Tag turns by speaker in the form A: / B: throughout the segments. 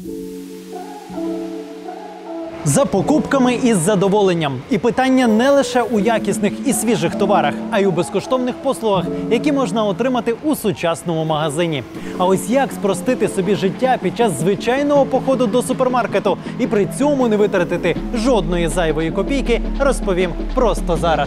A: За покупками із задоволенням. І питання не лише у якісних і свіжих товарах, а й у безкоштовних послугах, які можна отримати у сучасному магазині. А ось як спростити собі життя під час звичайного походу до супермаркету і при цьому не витратити жодної зайвої копійки, розповім просто зараз.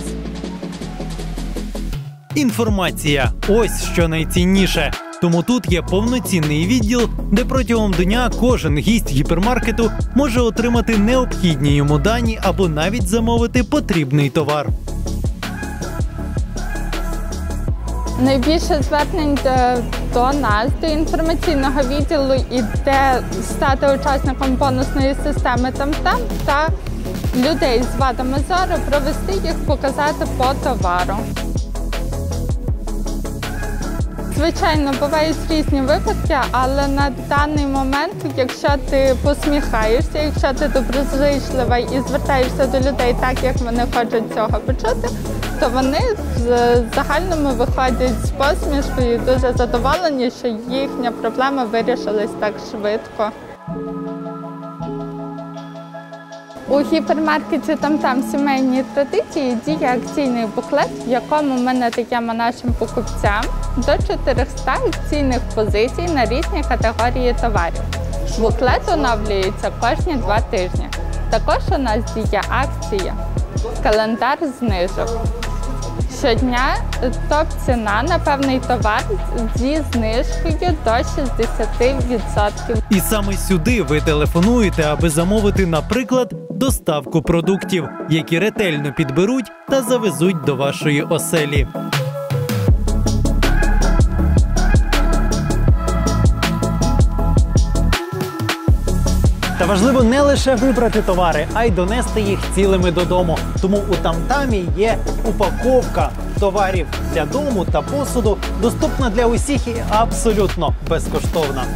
A: Інформація – ось що найцінніше. Тому тут є повноцінний відділ, де протягом дня кожен гість гіпермаркету може отримати необхідні йому дані або навіть замовити потрібний товар.
B: Найбільше звернень до нас, до інформаційного відділу, іде стати учасником бонусної системи «Там-Там» та людей з вадами зору провести їх, показати по товару. Звичайно, бувають різні випадки, але на даний момент, якщо ти посміхаєшся, якщо ти доброзичлива і звертаєшся до людей так, як вони хочуть цього почути, то вони в загальному виходять з посмішкою, дуже задоволені, що їхня проблема вирішилась так швидко. У гіпермаркеті «Там-Там» сімейні традиції діє акційний буклет, в якому ми надаємо нашим покупцям до 400 акційних позицій на різні категорії товарів. Буклет оновлюється кожні 2 тижні. Також у нас діє акція «Календар знижок». Щодня топ-ціна на певний товар зі знижкою до 60%.
A: І саме сюди ви телефонуєте, аби замовити, наприклад, доставку продуктів, які ретельно підберуть та завезуть до вашої оселі. Та важливо не лише вибрати товари, а й донести їх цілими додому. Тому у «Там-Тамі» є упаковка товарів для дому та посуду, доступна для усіх і абсолютно безкоштовна.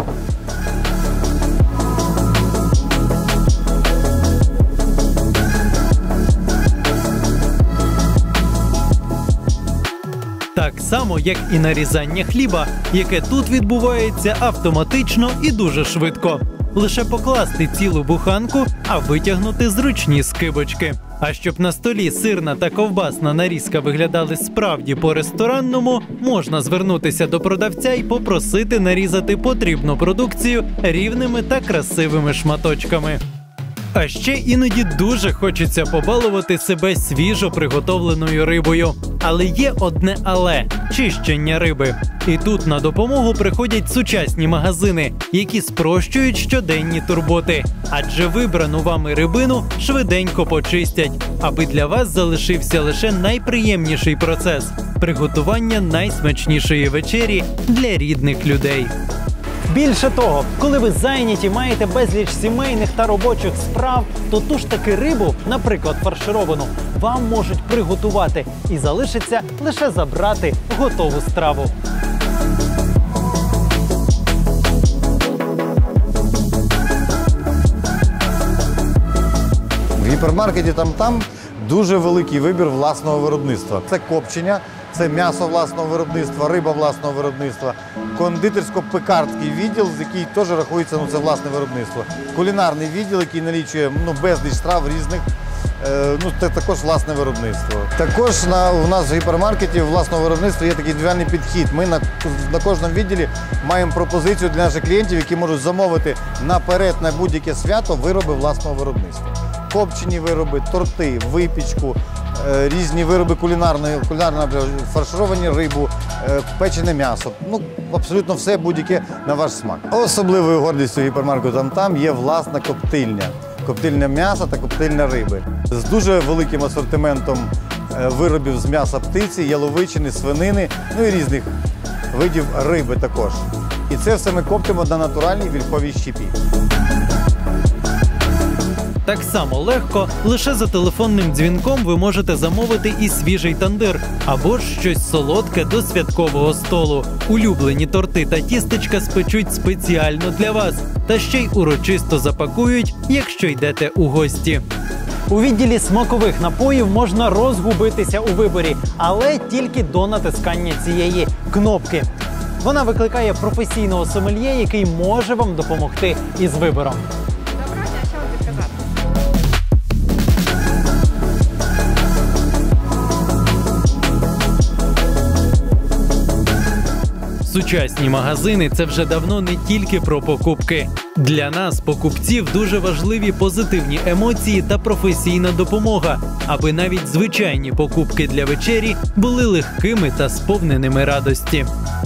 A: Так само, як і нарізання хліба, яке тут відбувається автоматично і дуже швидко. Лише покласти цілу буханку, а витягнути зручні скибочки. А щоб на столі сирна та ковбасна нарізка виглядали справді по-ресторанному, можна звернутися до продавця і попросити нарізати потрібну продукцію рівними та красивими шматочками. А ще іноді дуже хочеться побалувати себе свіжо приготовленою рибою. Але є одне «але» – чищення риби. І тут на допомогу приходять сучасні магазини, які спрощують щоденні турботи. Адже вибрану вами рибину швиденько почистять, аби для вас залишився лише найприємніший процес – приготування найсмачнішої вечері для рідних людей. Більше того, коли ви зайняті, маєте безліч сімейних та робочих справ, то ту ж таки рибу, наприклад, фаршировану, вам можуть приготувати і залишиться лише забрати готову страву.
C: В гіпермаркеті «Там-Там» дуже великий вибір власного виробництва. Це копчення, це м'ясо власного виробництва, риба власного виробництва, кондитерсько-пекарський відділ, який теж рахується, це власне виробництво, кулінарний відділ, який налічує безліч страв різних, це також власне виробництво. Також у нас в гіпермаркеті власного виробництва є такий індивідуальний підхід. Ми на кожному відділі маємо пропозицію для наших клієнтів, які можуть замовити наперед на будь-яке свято вироби власного виробництва. Копчені вироби, торти, випічку, різні вироби кулінарної, фаршировані рибу, печене м'ясо. Абсолютно все будь-яке на ваш смак. Особливою гордістю гіпермаркету «Там-Там» є власна коптильня. Коптильня м'яса та коптильня риби. З дуже великим асортиментом виробів з м'яса птиці, яловичини, свинини, і різних видів риби також. І це все ми коптимо на натуральній вільховій щепі.
A: Так само легко, лише за телефонним дзвінком ви можете замовити і свіжий тандир, або ж щось солодке до святкового столу. Улюблені торти та тістечка спечуть спеціально для вас, та ще й урочисто запакують, якщо йдете у гості. У відділі смакових напоїв можна розгубитися у виборі, але тільки до натискання цієї кнопки. Вона викликає професійного сомельє, який може вам допомогти із вибором.
B: Доброго дня, що вам підказати?
A: Сучасні магазини – це вже давно не тільки про покупки. Для нас, покупців, дуже важливі позитивні емоції та професійна допомога, аби навіть звичайні покупки для вечері були легкими та сповненими радості.